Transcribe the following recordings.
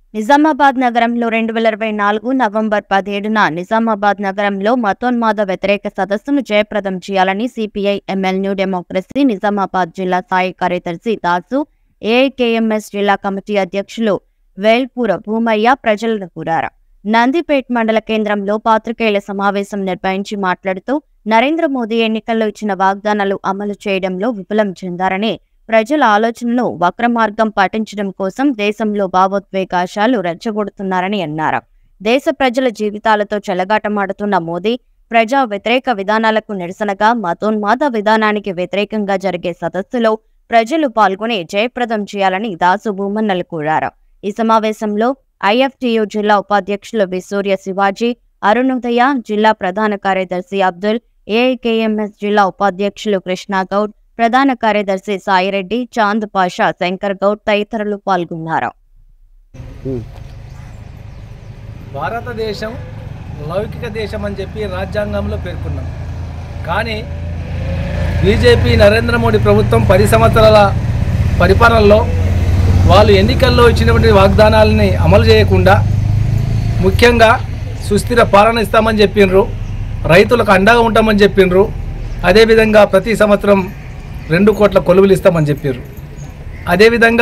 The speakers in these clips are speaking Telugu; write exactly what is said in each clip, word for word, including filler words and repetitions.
నిజామాబాద్ నగరంలో రెండు వేల ఇరవై నాలుగు నవంబర్ పదిహేడున నిజామాబాద్ నగరంలో మతోన్మాద వ్యతిరేక సదస్సును జయప్రదం చేయాలని CPI ML new democracy Nizamabad జిల్లా స్థాయి కార్యదర్శి దాసు, ఏఐకేఎంఎస్ జిల్లా కమిటీ అధ్యక్షులు వేల్పూర భూమయ్య ప్రజలను కోరారు. నందిపేట్ మండల కేంద్రంలో పాత్రికేయుల సమావేశం నిర్వహించి మాట్లాడుతూ నరేంద్ర మోదీ ఎన్నికల్లో ఇచ్చిన వాగ్దానాలు అమలు చేయడంలో విఫలం చెందారని, ప్రజల ఆలోచనను వక్రమార్గం పాటించడం కోసం దేశంలో భావోద్వేగాశాలు రెచ్చగొడుతున్నారని అన్నారు. దేశ ప్రజల జీవితాలతో చెలగాటమాడుతున్న మోదీ ప్రజా వ్యతిరేక విధానాలకు నిరసనగా మతోన్మాద విధానానికి వ్యతిరేకంగా జరిగే సదస్సులో ప్రజలు పాల్గొని జయప్రదం చేయాలని దాసు భూమన్నలు కోరారు. ఈ సమావేశంలో ఐఎఫ్టియు జిల్లా ఉపాధ్యక్షులు వి సూర్య శివాజీ, అరుణోదయ జిల్లా ప్రధాన కార్యదర్శి అబ్దుల్, ఏఐకేఎంఎస్ జిల్లా ఉపాధ్యక్షులు కృష్ణాగౌడ్, ప్రధాన కార్యదర్శి సాయిరెడ్డి, చాంద్ పాషా, శంకర్ గౌడ్ తదితరులు పాల్గొన్నారు. భారతదేశం లౌకిక దేశం అని చెప్పి రాజ్యాంగంలో పేర్కొన్నాం. కానీ బీజేపీ నరేంద్ర మోడీ ప్రభుత్వం పది సంవత్సరాల పరిపాలనలో వాళ్ళు ఎన్నికల్లో ఇచ్చినటువంటి వాగ్దానాలని అమలు చేయకుండా, ముఖ్యంగా సుస్థిర పాలన ఇస్తామని చెప్పిండ్రు, రైతులకు అండగా ఉంటామని చెప్పిండ్రు, అదేవిధంగా ప్రతి సంవత్సరం రెండు కోట్ల కొలువులు ఇస్తామని చెప్పారు. అదేవిధంగా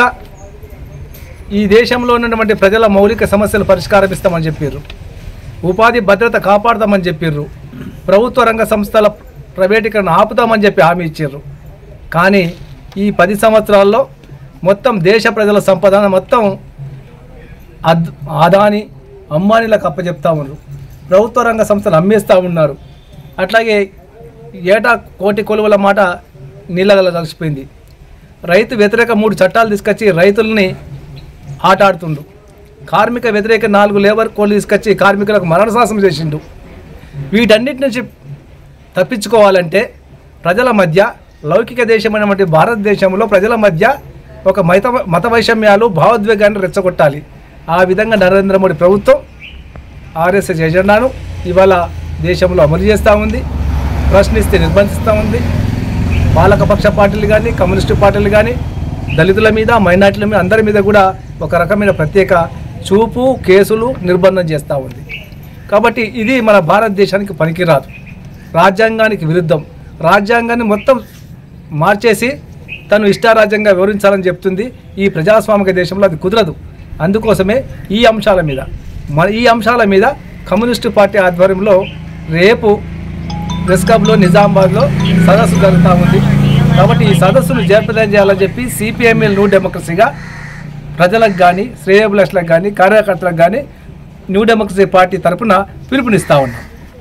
ఈ దేశంలో ఉన్నటువంటి ప్రజల మౌలిక సమస్యలు పరిష్కారం ఇస్తామని చెప్పారు. ఉపాధి భద్రత కాపాడతామని చెప్పారు. ప్రభుత్వ రంగ సంస్థల ప్రైవేటీకరణ ఆపుతామని చెప్పి హామీ ఇచ్చారు. కానీ ఈ పది సంవత్సరాల్లో మొత్తం దేశ ప్రజల సంపద మొత్తం అద్ ఆదాని అంబానీలకు అప్పచెప్తా ఉన్నారు. ప్రభుత్వ రంగ సంస్థలు అమ్మేస్తూ ఉన్నారు. అట్లాగే ఏటా కోటి కొలువుల మాట నీళ్ళగల కలిసిపోయింది. రైతు వ్యతిరేక మూడు చట్టాలు తీసుకొచ్చి రైతుల్ని ఆట ఆడుతుండు. కార్మిక వ్యతిరేక నాలుగు లేబర్ కోడ్లు తీసుకొచ్చి కార్మికులకు మరణశాసనం చేసిండు. వీటన్నిటి నుంచి తప్పించుకోవాలంటే ప్రజల మధ్య లౌకిక దేశమైనటువంటి భారతదేశంలో ప్రజల మధ్య ఒక మత మత వైషమ్యాలు భావోద్వేగాన్ని రెచ్చగొట్టాలి. ఆ విధంగా నరేంద్ర మోడీ ప్రభుత్వం ఆర్ఎస్ఎస్ ఎజెండాను ఇవాళ దేశంలో అమలు చేస్తూ ఉంది. ప్రశ్నిస్తే నిర్బంధిస్తూ ఉంది. పాలకపక్ష పార్టీలు కానీ, కమ్యూనిస్టు పార్టీలు కానీ దళితుల మీద, మైనార్టీల మీద, అందరి మీద కూడా ఒక రకమైన ప్రత్యేక చూపు, కేసులు, నిర్బంధం చేస్తూ ఉంది. కాబట్టి ఇది మన భారతదేశానికి పనికిరాదు, రాజ్యాంగానికి విరుద్ధం. రాజ్యాంగాన్ని మొత్తం మార్చేసి తను ఇష్టారాజ్యంగా వివరించాలని చెప్తుంది. ఈ ప్రజాస్వామిక దేశంలో అది కుదరదు. అందుకోసమే ఈ అంశాల మీద మన ఈ అంశాల మీద కమ్యూనిస్టు పార్టీ ఆధ్వర్యంలో రేపు ప్రెస్ క్లబ్లో నిజామాబాద్లో సదస్సు జరుగుతూ ఉంది. కాబట్టి ఈ సదస్సును జయప్రదం చేయాలని చెప్పి సిపిఎంఎల్ న్యూ డెమోక్రసీగా ప్రజలకు కానీ, శ్రేయోభిలాషులకు కానీ, కార్యకర్తలకు కానీ న్యూ డెమోక్రసీ పార్టీ తరఫున పిలుపునిస్తూ ఉన్నాం.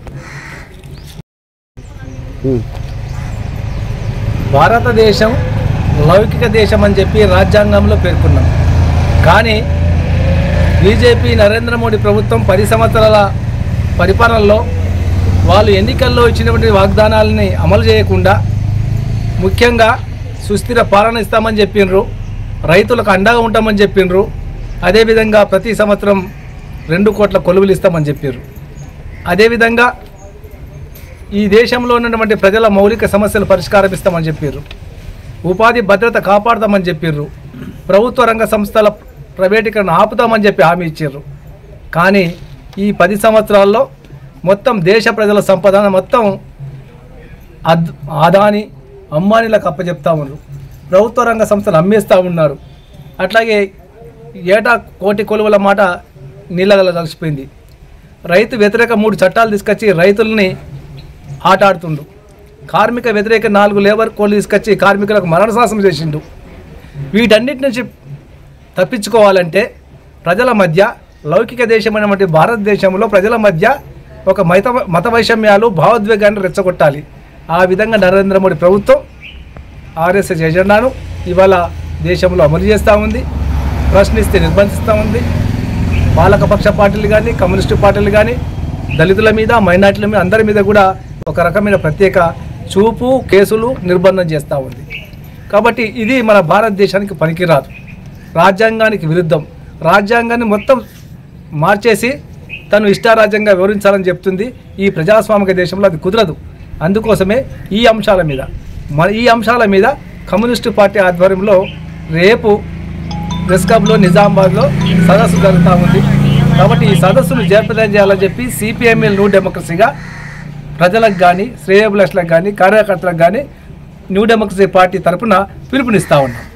భారతదేశం లౌకిక దేశం అని చెప్పి రాజ్యాంగంలో పేర్కొన్నాం. కానీ బీజేపీ నరేంద్ర మోడీ ప్రభుత్వం పది సంవత్సరాల పరిపాలనలో వాళ్ళు ఎన్నికల్లో ఇచ్చినటువంటి వాగ్దానాలని అమలు చేయకుండా, ముఖ్యంగా సుస్థిర పాలన ఇస్తామని చెప్పిండ్రు, రైతులకు అండగా ఉంటామని చెప్పిండ్రు, అదేవిధంగా ప్రతి సంవత్సరం రెండు కోట్ల కొలువులు ఇస్తామని చెప్పారు. అదేవిధంగా ఈ దేశంలో ఉన్నటువంటి ప్రజల మౌలిక సమస్యలు పరిష్కారం ఇస్తామని చెప్పారు. ఉపాధి భద్రత కాపాడతామని చెప్పారు. ప్రభుత్వ రంగ సంస్థల ప్రైవేటీకరణ ఆపుతామని చెప్పి హామీ ఇచ్చారు. కానీ ఈ పది సంవత్సరాల్లో మొత్తం దేశ ప్రజల సంపద మొత్తం అద్ ఆదాని అంబానీలకు అప్పచెప్తా ఉన్నారు. ప్రభుత్వ రంగ సంస్థలు అమ్మేస్తూ ఉన్నారు. అట్లాగే ఏటా కోటి కొలువుల మాట నీళ్ళగల కలిసిపోయింది. రైతు వ్యతిరేక మూడు చట్టాలు తీసుకొచ్చి రైతుల్ని ఆట ఆడుతుండు. కార్మిక వ్యతిరేక నాలుగు లేబర్ కోడ్లు తీసుకొచ్చి కార్మికులకు మరణశాసనం చేసిండు. వీటన్నిటి నుంచి తప్పించుకోవాలంటే ప్రజల మధ్య లౌకిక దేశమైనటువంటి భారతదేశంలో ప్రజల మధ్య ఒక మత మత వైషమ్యాలు భావోద్వేగాన్ని రెచ్చగొట్టాలి. ఆ విధంగా నరేంద్ర మోడీ ప్రభుత్వం ఆర్ఎస్ఎస్ ఎజెండాను ఇవాళ దేశంలో అమలు చేస్తూ ఉంది. ప్రశ్నిస్తే నిర్బంధిస్తూ ఉంది. పాలకపక్ష పార్టీలు కానీ, కమ్యూనిస్టు పార్టీలు కానీ దళితుల మీద, మైనార్టీల మీద, అందరి మీద కూడా ఒక రకమైన ప్రత్యేక చూపు, కేసులు, నిర్బంధం చేస్తూ ఉంది. కాబట్టి ఇది మన భారతదేశానికి పనికిరాదు, రాజ్యాంగానికి విరుద్ధం. రాజ్యాంగాన్ని మొత్తం మార్చేసి తను ఇష్టారాజ్యంగా వివరించాలని చెప్తుంది. ఈ ప్రజాస్వామిక దేశంలో అది కుదరదు. అందుకోసమే ఈ అంశాల మీద మన ఈ అంశాల మీద కమ్యూనిస్టు పార్టీ ఆధ్వర్యంలో రేపు ప్రెస్ క్లబ్లో నిజామాబాద్లో సదస్సు జరుగుతూ ఉంది. కాబట్టి ఈ సదస్సును జయప్రదం చేయాలని చెప్పి సిపిఎంఎల్ న్యూ డెమోక్రసీగా ప్రజలకు కానీ శ్రేయోభిలాషులకు కానీ కార్యకర్తలకు కానీ న్యూ డెమోక్రసీ పార్టీ తరఫున పిలుపునిస్తూ ఉన్నాం.